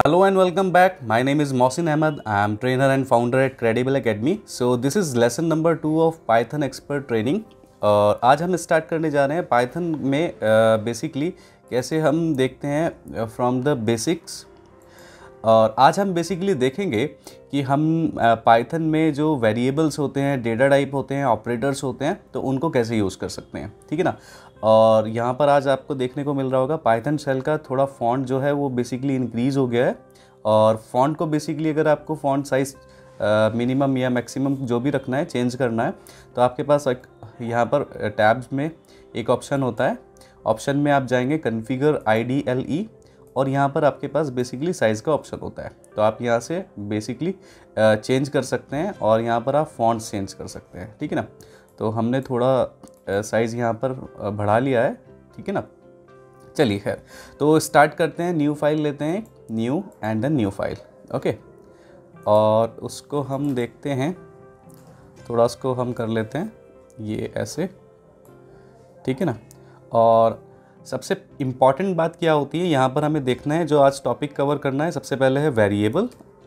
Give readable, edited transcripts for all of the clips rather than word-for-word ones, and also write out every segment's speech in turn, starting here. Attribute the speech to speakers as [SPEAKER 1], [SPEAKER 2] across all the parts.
[SPEAKER 1] Hello and welcome back. My name is Mohsin Ahmed. I am trainer and founder at Credible Academy. So this is lesson number 2 of Python Expert Training. और आज हम start करने जा रहे हैं Python में basically कैसे हम देखते हैं फ्रॉम द बेसिक्स। और आज हम बेसिकली देखेंगे कि हम पाइथन में जो वेरिएबल्स होते हैं, डेटा टाइप होते हैं, ऑपरेटर्स होते हैं, तो उनको कैसे यूज़ कर सकते हैं, ठीक है ना। और यहाँ पर आज आपको देखने को मिल रहा होगा पाइथन शेल का थोड़ा फॉन्ट जो है वो बेसिकली इंक्रीज़ हो गया है। और फॉन्ट को बेसिकली अगर आपको फॉन्ट साइज़ मिनिमम या मैक्सिमम जो भी रखना है, चेंज करना है, तो आपके पास एक यहाँ पर टैब्स में एक ऑप्शन होता है। ऑप्शन में आप जाएंगे कॉन्फ़िगर IDLE और यहाँ पर आपके पास बेसिकली साइज़ का ऑप्शन होता है। तो आप यहाँ से बेसिकली चेंज कर सकते हैं और यहाँ पर आप फॉन्ट चेंज कर सकते हैं, ठीक है ना। तो हमने थोड़ा साइज़ यहाँ पर बढ़ा लिया है, ठीक है ना। चलिए खैर, तो स्टार्ट करते हैं। न्यू फाइल लेते हैं, new and then new file, okay. और उसको हम देखते हैं, थोड़ा उसको हम कर लेते हैं ये ऐसे, ठीक है ना। और सबसे इम्पॉर्टेंट बात क्या होती है यहाँ पर हमें देखना है, जो आज टॉपिक कवर करना है, सबसे पहले है variable,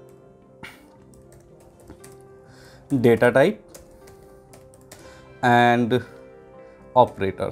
[SPEAKER 1] data type and operator.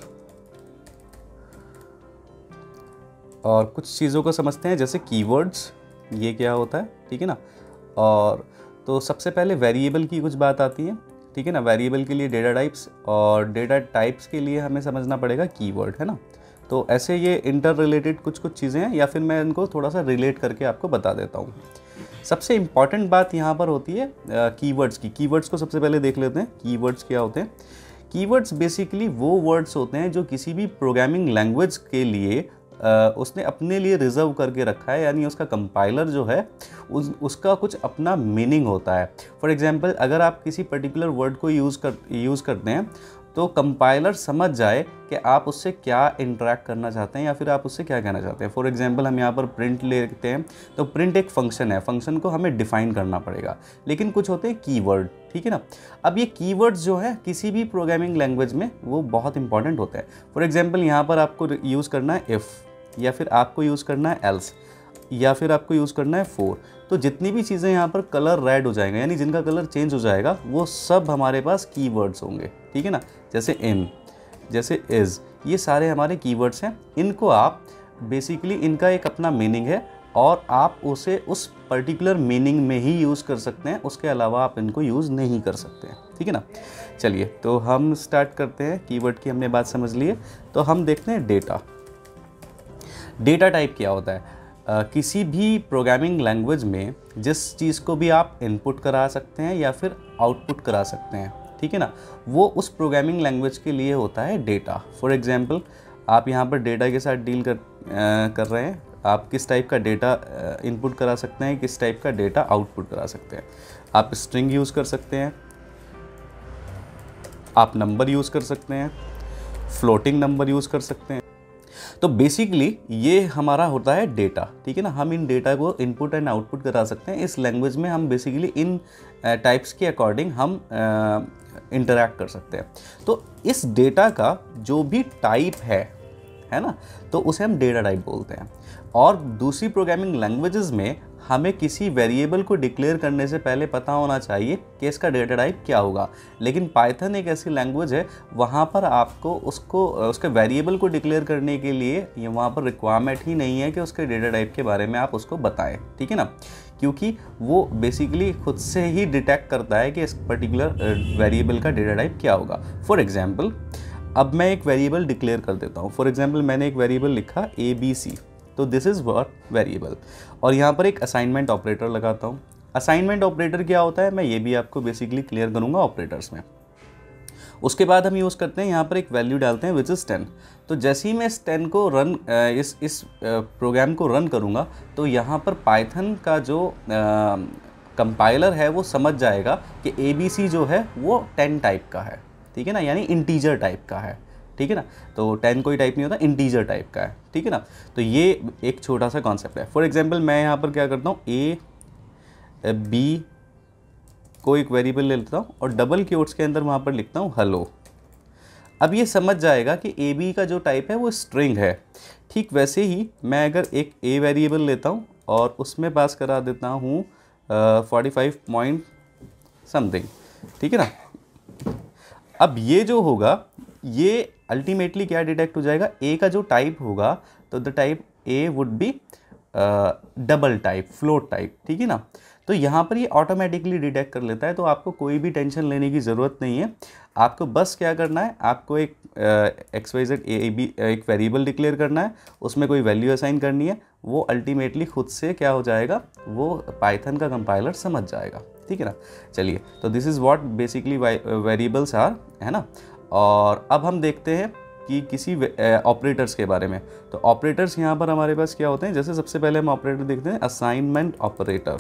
[SPEAKER 1] और कुछ चीज़ों को समझते हैं, जैसे कीवर्ड्स, ये क्या होता है, ठीक है ना। और तो सबसे पहले वेरिएबल की कुछ बात आती है, ठीक है ना। वेरिएबल के लिए डेटा टाइप्स और डेटा टाइप्स के लिए हमें समझना पड़ेगा कीवर्ड, है ना। तो ऐसे ये इंटर रिलेटेड कुछ चीज़ें हैं, या फिर मैं इनको थोड़ा सा रिलेट करके आपको बता देता हूँ। सबसे इम्पॉर्टेंट बात यहाँ पर होती है कीवर्ड्स की। कीवर्ड्स को सबसे पहले देख लेते हैं। कीवर्ड्स क्या होते हैं? कीवर्ड्स बेसिकली वो वर्ड्स होते हैं जो किसी भी प्रोग्रामिंग लैंग्वेज के लिए उसने अपने लिए रिजर्व करके रखा है, यानी उसका कंपाइलर जो है उसका कुछ अपना मीनिंग होता है। फॉर एग्जांपल, अगर आप किसी पर्टिकुलर वर्ड को यूज़ करते हैं तो कंपाइलर समझ जाए कि आप उससे क्या इंटरेक्ट करना चाहते हैं या फिर आप उससे क्या कहना चाहते हैं। फॉर एग्जांपल, हम यहाँ पर प्रिंट लेते हैं, तो प्रिंट एक फंक्शन है, फंक्शन को हमें डिफ़ाइन करना पड़ेगा, लेकिन कुछ होते हैं कीवर्ड, ठीक है ना। अब ये कीवर्ड्स जो है किसी भी प्रोग्रामिंग लैंग्वेज में वो बहुत इंपॉर्टेंट होता है। फॉर एग्जाम्पल, यहाँ पर आपको यूज़ करना है इफ़, या फिर आपको यूज़ करना है एल्स, या फिर आपको यूज़ करना है फॉर। तो जितनी भी चीज़ें यहाँ पर कलर रेड हो जाएगा, यानी जिनका कलर चेंज हो जाएगा, वो सब हमारे पास कीवर्ड्स होंगे, ठीक है ना। जैसे इन, जैसे इज़, ये सारे हमारे कीवर्ड्स हैं। इनको आप बेसिकली, इनका एक अपना मीनिंग है और आप उसे उस पर्टिकुलर मीनिंग में ही यूज़ कर सकते हैं, उसके अलावा आप इनको यूज़ नहीं कर सकते हैं, ठीक है ना। चलिए, तो हम स्टार्ट करते हैं। कीवर्ड की हमने बात समझ ली है, तो हम देखते हैं डेटा। डेटा टाइप क्या होता है? किसी भी प्रोग्रामिंग लैंग्वेज में जिस चीज़ को भी आप इनपुट करा सकते हैं या फिर आउटपुट करा सकते हैं, ठीक है ना, वो उस प्रोग्रामिंग लैंग्वेज के लिए होता है डेटा। फॉर एग्जांपल, आप यहाँ पर डेटा के साथ डील कर रहे हैं। आप किस टाइप का डेटा इनपुट करा सकते हैं, किस टाइप का डेटा आउटपुट करा सकते हैं। आप स्ट्रिंग यूज़ कर सकते हैं, आप नंबर यूज़ कर सकते हैं, फ्लोटिंग नंबर यूज़ कर सकते हैं। तो बेसिकली ये हमारा होता है डेटा, ठीक है ना। हम इन डेटा को इनपुट एंड आउटपुट करा सकते हैं। इस लैंग्वेज में हम बेसिकली इन टाइप्स के अकॉर्डिंग हम इंटरैक्ट कर सकते हैं। तो इस डेटा का जो भी टाइप है ना, तो उसे हम डेटा टाइप बोलते हैं। और दूसरी प्रोग्रामिंग लैंग्वेजेस में हमें किसी वेरिएबल को डिक्लेयर करने से पहले पता होना चाहिए कि इसका डेटा टाइप क्या होगा। लेकिन पाइथन एक ऐसी लैंग्वेज है, वहाँ पर आपको उसके वेरिएबल को डिक्लेयर करने के लिए ये वहाँ पर रिक्वायरमेंट ही नहीं है कि उसके डेटा टाइप के बारे में आप उसको बताएं, ठीक है ना। क्योंकि वो बेसिकली खुद से ही डिटेक्ट करता है कि इस पर्टिकुलर वेरिएबल का डेटा टाइप क्या होगा। फॉर एग्जाम्पल, अब मैं एक वेरिएबल डिक्लेयर कर देता हूँ। फॉर एग्जाम्पल, मैंने एक वेरिएबल लिखा ABC, तो दिस इज़ व्हाट वेरिएबल। और यहाँ पर एक असाइनमेंट ऑपरेटर लगाता हूँ। असाइनमेंट ऑपरेटर क्या होता है, मैं ये भी आपको बेसिकली क्लियर करूँगा ऑपरेटर्स में। उसके बाद हम यूज़ करते हैं, यहाँ पर एक वैल्यू डालते हैं विच इज़ 10। तो जैसे ही मैं इस 10 को रन इस प्रोग्राम को रन करूँगा, तो यहाँ पर पाइथन का जो कंपाइलर है वो समझ जाएगा कि ABC जो है वो 10 टाइप का है, ठीक है ना, यानी इंटीजर टाइप का है, ठीक है ना। तो 10 कोई टाइप नहीं होता, इंटीजर टाइप का है, ठीक है ना। तो ये एक छोटा सा कॉन्सेप्ट है। फॉर एग्जांपल, मैं यहाँ पर क्या करता हूँ, B को एक वेरिएबल ले लेता हूँ और डबल क्वोट्स के अंदर वहाँ पर लिखता हूँ हेलो। अब ये समझ जाएगा कि AB का जो टाइप है वो स्ट्रिंग है। ठीक वैसे ही मैं अगर एक A वेरिएबल लेता हूँ और उसमें पास करा देता हूँ 45 पॉइंट समथिंग, ठीक है ना। अब ये जो होगा ये अल्टीमेटली क्या डिटेक्ट हो जाएगा, ए का जो टाइप होगा तो the type A would be double type, float type, ठीक है ना। तो यहाँ पर ये ऑटोमेटिकली डिटेक्ट कर लेता है, तो आपको कोई भी टेंशन लेने की ज़रूरत नहीं है। आपको बस क्या करना है, आपको एक XYZ AB एक वेरिएबल डिक्लेयर करना है, उसमें कोई वैल्यू असाइन करनी है, वो अल्टीमेटली खुद से क्या हो जाएगा, वो पाइथन का कंपाइलर समझ जाएगा, ठीक है ना। चलिए, तो this is what basically variables are, है ना। और अब हम देखते हैं कि किसी ऑपरेटर्स के बारे में। तो ऑपरेटर्स यहाँ पर हमारे पास क्या होते हैं, जैसे सबसे पहले हम ऑपरेटर देखते हैं असाइनमेंट ऑपरेटर।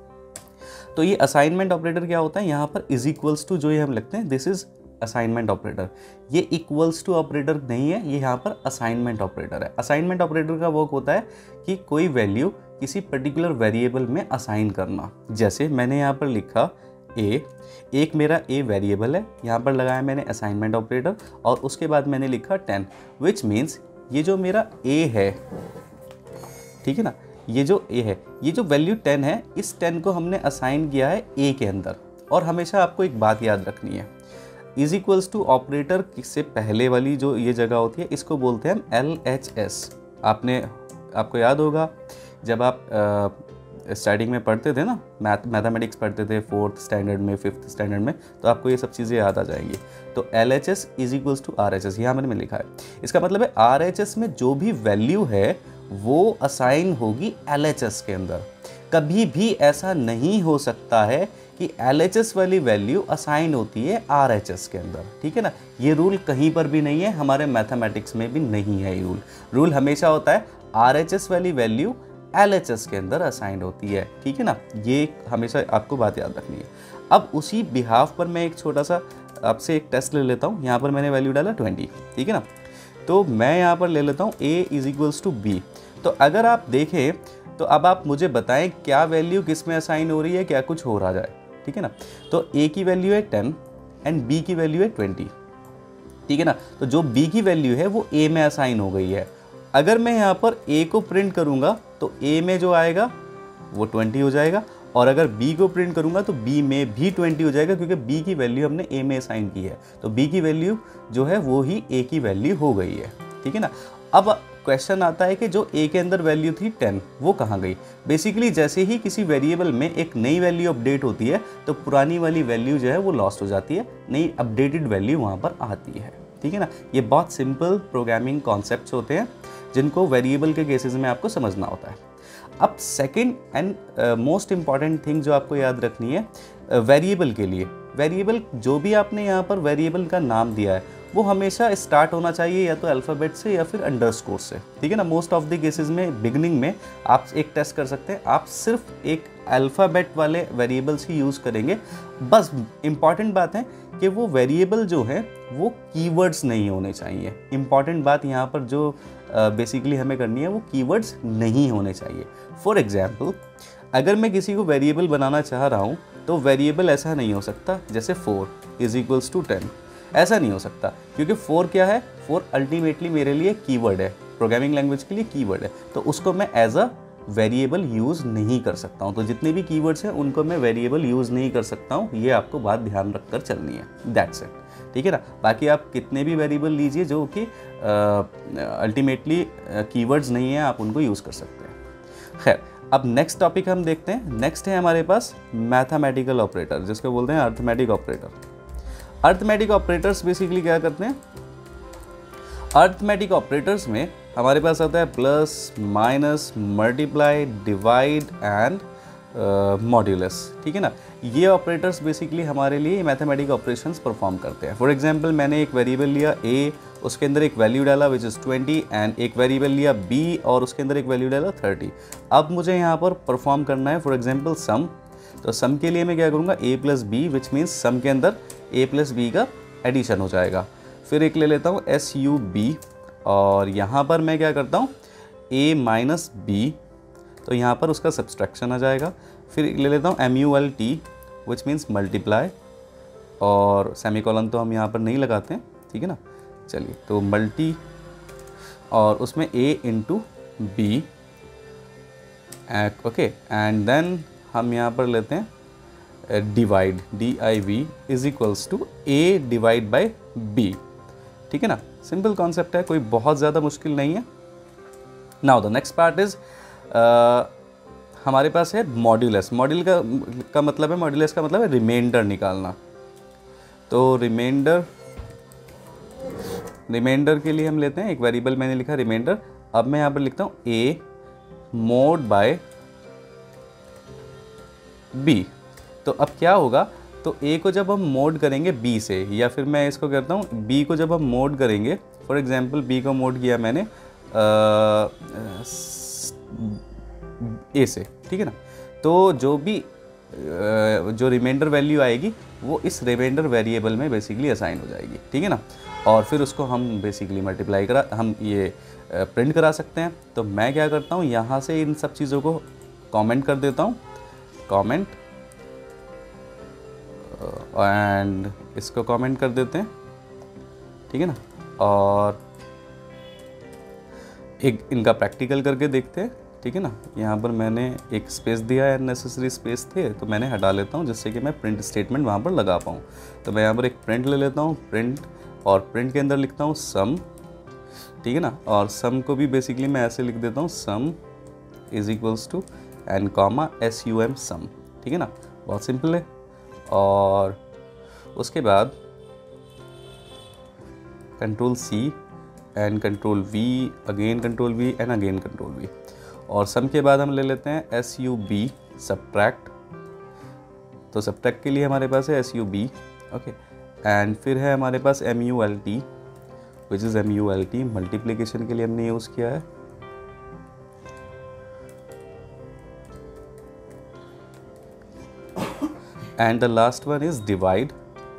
[SPEAKER 1] तो ये असाइनमेंट ऑपरेटर क्या होता है, यहाँ पर इज इक्वल्स टू जो ये हम लिखते हैं, दिस इज असाइनमेंट ऑपरेटर। ये इक्वल्स टू ऑपरेटर नहीं है, ये यहाँ पर असाइनमेंट ऑपरेटर है। असाइनमेंट ऑपरेटर का वर्क होता है कि कोई वैल्यू किसी पर्टिकुलर वेरिएबल में असाइन करना। जैसे मैंने यहाँ पर लिखा ए, एक मेरा ए वेरिएबल है, यहाँ पर लगाया मैंने असाइनमेंट ऑपरेटर, और उसके बाद मैंने लिखा 10, विच मीन्स ये जो मेरा ए है, ठीक है ना, ये जो ए है, ये जो वैल्यू 10 है, इस 10 को हमने असाइन किया है ए के अंदर। और हमेशा आपको एक बात याद रखनी है, इज इक्वल्स टू ऑपरेटर से पहले वाली जो ये जगह होती है, इसको बोलते हैं हम LHS। आपको याद होगा जब आप स्टार्टिंग में पढ़ते थे ना, मैथमेटिक्स पढ़ते थे 4th स्टैंडर्ड में, 5th स्टैंडर्ड में, तो आपको ये सब चीज़ें याद आ जाएंगी। तो LHS is equals to RHS, यहाँ मैंने लिखा है। इसका मतलब है RHS में जो भी वैल्यू है वो असाइन होगी LHS के अंदर। कभी भी ऐसा नहीं हो सकता है कि LHS वाली वैल्यू असाइन होती है RHS के अंदर, ठीक है ना। ये रूल कहीं पर भी नहीं है, हमारे मैथमेटिक्स में भी नहीं है। ये रूल हमेशा होता है RHS वाली वैल्यू LHS के अंदर असाइन होती है, ठीक है ना। ये हमेशा आपको बात याद रखनी है। अब उसी बिहाफ पर मैं एक छोटा सा आपसे एक टेस्ट ले लेता हूँ। यहाँ पर मैंने वैल्यू डाला 20, ठीक है ना। तो मैं यहाँ पर ले लेता हूँ A is equals to B। तो अगर आप देखें तो अब आप मुझे बताएं क्या वैल्यू किस में असाइन हो रही है, क्या कुछ हो रहा है, ठीक है ना। तो A की वैल्यू है 10 एंड B की वैल्यू है 20, ठीक है ना। तो जो B की वैल्यू है वो A में असाइन हो गई है। अगर मैं यहाँ पर A को प्रिंट करूँगा तो A में जो आएगा वो 20 हो जाएगा, और अगर B को प्रिंट करूँगा तो B में भी 20 हो जाएगा, क्योंकि B की वैल्यू हमने A में असाइन की है। तो B की वैल्यू जो है वो ही A की वैल्यू हो गई है, ठीक है ना। अब क्वेश्चन आता है कि जो A के अंदर वैल्यू थी 10 वो कहाँ गई। बेसिकली जैसे ही किसी वेरिएबल में एक नई वैल्यू अपडेट होती है तो पुरानी वाली वैल्यू जो है वो लॉस्ट हो जाती है, नई अपडेटेड वैल्यू वहाँ पर आती है, ठीक है ना। ये बहुत सिंपल प्रोग्रामिंग कॉन्सेप्ट्स होते हैं जिनको वेरिएबल के केसेस में आपको समझना होता है। अब second and most important thing जो आपको याद रखनी है वेरिएबल के लिए, वेरिएबल जो भी आपने यहाँ पर वेरिएबल का नाम दिया है वो हमेशा स्टार्ट होना चाहिए या तो अल्फ़ाबेट से या फिर अंडरस्कोर से, ठीक है ना। मोस्ट ऑफ द केसेस में बिगनिंग में आप एक टेस्ट कर सकते हैं, आप सिर्फ एक अल्फ़ाबेट वाले वेरिएबल्स ही यूज़ करेंगे। बस इम्पॉर्टेंट बात है कि वो वेरिएबल जो है वो कीवर्ड्स नहीं होने चाहिए। इम्पॉर्टेंट बात यहाँ पर जो बेसिकली हमें करनी है वो कीवर्ड्स नहीं होने चाहिए। फॉर एग्जाम्पल अगर मैं किसी को वेरिएबल बनाना चाह रहा हूँ तो वेरिएबल ऐसा नहीं हो सकता जैसे 4 इज इक्वल्स टू 10, ऐसा नहीं हो सकता, क्योंकि 4 क्या है, 4 अल्टीमेटली मेरे लिए कीवर्ड है, प्रोग्रामिंग लैंग्वेज के लिए कीवर्ड है, तो उसको मैं एज अ वेरिएबल यूज़ नहीं कर सकता हूँ। तो जितने भी कीवर्ड्स हैं उनको मैं वेरिएबल यूज़ नहीं कर सकता हूँ, ये आपको बात ध्यान रखकर चलनी है, दैट्स इट, ठीक है ना। बाकी आप कितने भी वेरिएबल लीजिए जो कि अल्टीमेटली कीवर्ड्स नहीं है, आप उनको यूज़ कर सकते हैं। खैर, अब नेक्स्ट टॉपिक हम देखते हैं। नेक्स्ट है हमारे पास मैथमेटिकल ऑपरेटर, जिसको बोलते हैं arithmetic operator. Arithmetic operators basically क्या करते हैं, अर्थमेटिक ऑपरेटर्स में हमारे पास आता है plus, minus, multiply, divide and modulus, ठीक है ना। ये ऑपरेटर्स बेसिकली हमारे लिए मैथमेटिक ऑपरेशंस परफॉर्म करते हैं। फॉर एग्जांपल मैंने एक वेरिएबल लिया a, उसके अंदर एक वैल्यू डाला विच इज़ 20, एंड एक वेरिएबल लिया b और उसके अंदर एक वैल्यू डाला 30। अब मुझे यहाँ पर परफॉर्म करना है फॉर एग्जांपल सम। तो सम के लिए मैं क्या करूँगा, a plus B, which means sum के अंदर a प्लस बी का एडिशन हो जाएगा। फिर एक ले लेता हूँ SUB, और यहाँ पर मैं क्या करता हूँ a माइनस बी, तो यहाँ पर उसका सब्सट्रैक्शन आ जाएगा। फिर ले लेता हूँ MULT विच मीन्स मल्टीप्लाई, और सेमीकोलन तो हम यहाँ पर नहीं लगाते हैं, ठीक है ना। चलिए, तो मल्टी और उसमें a into B okay, and then हम यहाँ पर लेते हैं divide, DIV is equals to A divide by B, ठीक है ना। सिंपल कॉन्सेप्ट है, कोई बहुत ज़्यादा मुश्किल नहीं है। Now the next part is हमारे पास है मॉड्यूलस। का मतलब है, मॉड्यूलस का मतलब है रिमाइंडर निकालना। तो रिमाइंडर के लिए हम लेते हैं एक वेरिएबल, मैंने लिखा रिमाइंडर। अब मैं यहाँ पर लिखता हूँ A मोड बाय B। तो अब क्या होगा, तो A को जब हम मोड करेंगे B से, या फिर मैं इसको कहता हूँ B को जब हम मोड करेंगे, फॉर एग्जांपल B को मोड किया मैंने A से, ठीक है ना। तो जो रिमाइंडर वैल्यू आएगी वो इस रिमाइंडर वेरिएबल में बेसिकली असाइन हो जाएगी, ठीक है ना। और फिर उसको हम बेसिकली हम ये प्रिंट करा सकते हैं। तो मैं क्या करता हूँ, यहाँ से इन सब चीज़ों को कमेंट कर देता हूँ, कमेंट, एंड इसको कमेंट कर देते हैं, ठीक है ना। और एक इनका प्रैक्टिकल करके देखते हैं, ठीक है ना। यहाँ पर मैंने एक स्पेस दिया है, अननेसेसरी स्पेस थे, तो मैंने हटा लेता हूँ जिससे कि मैं प्रिंट स्टेटमेंट वहाँ पर लगा पाऊँ। तो मैं यहाँ पर एक प्रिंट ले लेता हूँ, प्रिंट, और प्रिंट के अंदर लिखता हूँ सम, ठीक है ना। और सम को भी बेसिकली मैं ऐसे लिख देता हूँ, sum is equals to n comma SUM sum, ठीक है ना। बहुत सिंपल है। और उसके बाद control C and control V, again control V and again control V। और सम के बाद हम ले लेते हैं SUB सब्ट्रैक्ट। तो सब्ट्रैक्ट के लिए हमारे पास है SUB, ओके। एंड फिर है हमारे पास MULT, which is MULT, multiplication के लिए हमने यूज़ किया है। And the last one is divide,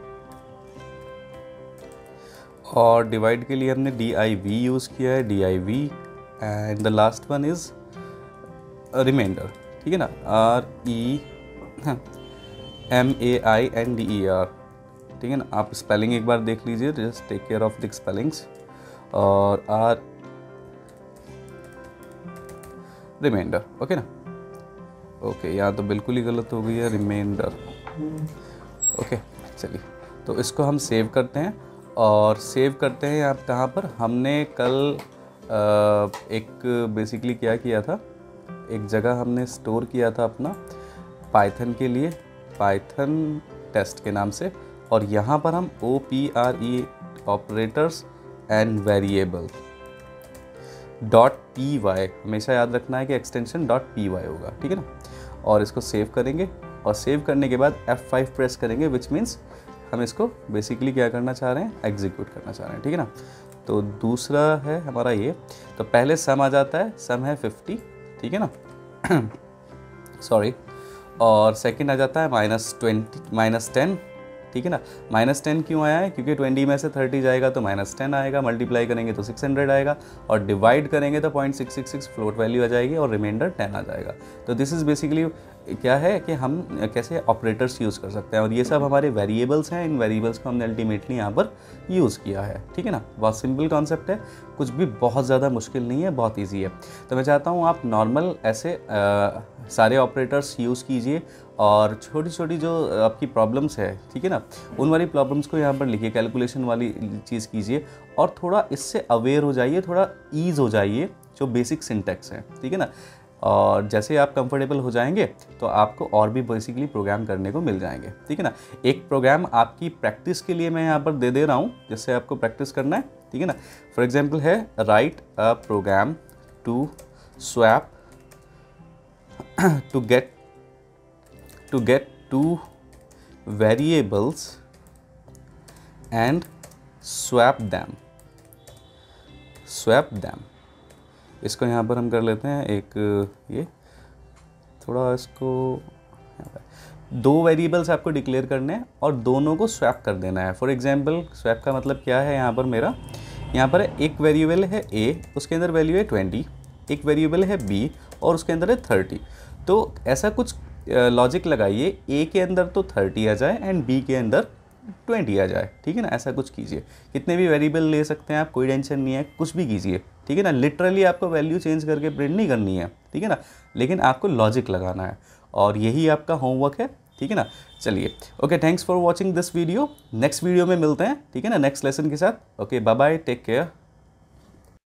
[SPEAKER 1] और डिवाइड के लिए हमने DIV यूज़ किया है, DIV। And the last one is remainder, ठीक है ना, REMAINDER, ठीक है ना। आप स्पेलिंग एक बार देख लीजिए, just take care of the spellings. और रिमाइंडर, ओके ना। ओके, यहाँ तो बिल्कुल ही गलत हो गई है, रिमाइंडर, ओके। चलिए, तो इसको हम सेव करते हैं, और सेव करते हैं आप कहाँ पर, हमने कल एक बेसिकली क्या किया था, एक जगह हमने स्टोर किया था अपना पाइथन के लिए, पाइथन टेस्ट के नाम से। और यहाँ पर हम OPRE operators and variable .py, हमेशा याद रखना है कि एक्सटेंशन .py होगा, ठीक है ना। और इसको सेव करेंगे, और सेव करने के बाद F5 प्रेस करेंगे, विच मीन्स हम इसको बेसिकली क्या करना चाह रहे हैं, एग्जीक्यूट करना चाह रहे हैं, ठीक है ना। तो दूसरा है हमारा ये, तो पहले सम आ जाता है, सम है 50, ठीक है ना, सॉरी। और सेकंड आ जाता है -10, ठीक है ना। -10 क्यों आया है, क्योंकि 20 में से 30 जाएगा तो -10 आएगा, मल्टीप्लाई करेंगे तो 600 आएगा, और डिवाइड करेंगे तो 0.666 फ्लोट वैल्यू आ जाएगी, और रिमाइंडर 10 आ जाएगा। तो दिस इज़ बेसिकली क्या है कि हम कैसे ऑपरेटर्स यूज़ कर सकते हैं, और ये सब हमारे वेरिएबल्स हैं। इन वेरिएबल्स को हमने अल्टीमेटली यहाँ पर यूज़ किया है, ठीक है ना। बहुत सिंपल कॉन्सेप्ट है, कुछ भी बहुत ज़्यादा मुश्किल नहीं है, बहुत ईजी है। तो मैं चाहता हूँ आप नॉर्मल ऐसे सारे ऑपरेटर्स यूज़ कीजिए, और छोटी छोटी जो आपकी प्रॉब्लम्स है, ठीक है ना, उन वाली प्रॉब्लम्स को यहाँ पर लिखिए, कैलकुलेशन वाली चीज़ कीजिए, और थोड़ा इससे अवेयर हो जाइए, थोड़ा ईज हो जाइए जो बेसिक सिंटैक्स है, ठीक है ना। और जैसे आप कंफर्टेबल हो जाएंगे तो आपको और भी बेसिकली प्रोग्राम करने को मिल जाएंगे, ठीक है ना। एक प्रोग्राम आपकी प्रैक्टिस के लिए मैं यहाँ पर दे रहा हूँ, जिससे आपको प्रैक्टिस करना है, ठीक है ना। फॉर एग्जांपल है, write a program to swap to get two variables and swap them। इसको यहाँ पर हम कर लेते हैं एक, ये थोड़ा इसको, दो वेरिएबल्स आपको डिक्लेयर करने हैं और दोनों को स्वैप कर देना है। फॉर एग्जांपल स्वैप का मतलब क्या है, यहाँ पर मेरा यहाँ पर एक वेरिएबल है A, उसके अंदर वैल्यू है 20, एक वेरिएबल है B और उसके अंदर है 30। तो ऐसा कुछ लॉजिक लगाइए, A के अंदर तो 30 आ जाए एंड B के अंदर 20 आ जाए, ठीक है ना। ऐसा कुछ कीजिए, कितने भी वेरिएबल ले सकते हैं आप, कोई टेंशन नहीं है, कुछ भी कीजिए, ठीक है ना। लिटरली आपको वैल्यू चेंज करके प्रिंट नहीं करनी है, ठीक है ना, लेकिन आपको लॉजिक लगाना है और यही आपका होमवर्क है, ठीक है ना। चलिए, okay, thanks for watching this video. Next video में मिलते हैं, ठीक है ना, नेक्स्ट लेसन के साथ। Okay, bye bye, take care.